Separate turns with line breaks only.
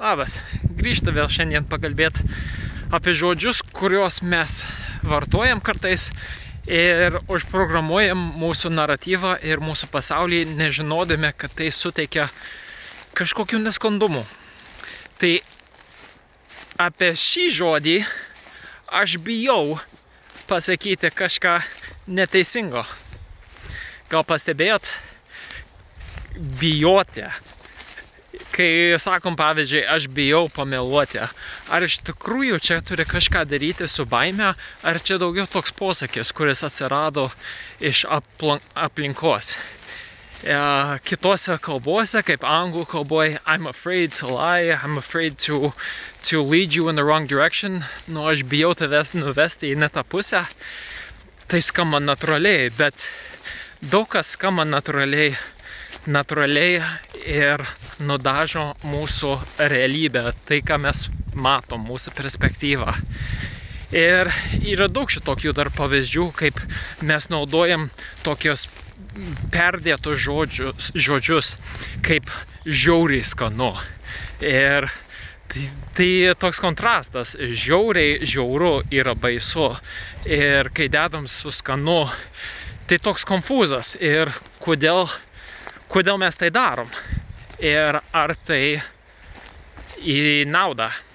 Labas, grįžtu vėl šiandien pakalbėti apie žodžius, kuriuos mes vartojam kartais ir užprogramuojam mūsų naratyvą ir mūsų pasaulį, nežinodami, kad tai suteikia kažkokių nesklandumų. Tai apie šį žodį aš bijau pasakyti kažką neteisingo. Gal pastebėjot? Bijoti. Kai sakom, pavyzdžiui, aš bijau pameluoti, ar iš tikrųjų čia turi kažką daryti su baime, ar čia daugiau toks posakis, kuris atsirado iš aplinkos. Kitose kalbose, kaip anglų kalboje, I'm afraid to lie, I'm afraid to lead you in the wrong direction, aš bijau tavęs nuvesti į ne tą pusę, tai skamba natūraliai, bet daug kas skamba natūraliai ir nudažo mūsų realybę, tai ką mes matom, mūsų perspektyvą. Ir yra daug šitokių dar pavyzdžių, kaip mes naudojam tokios perdėtus žodžius, kaip žiauriai skanu. Ir tai toks kontrastas, žiauru yra baisu. Ir kai dedam su skanu, tai toks konfūzas. Ir kodėl mes tai darom? Ir ar tai į naudą?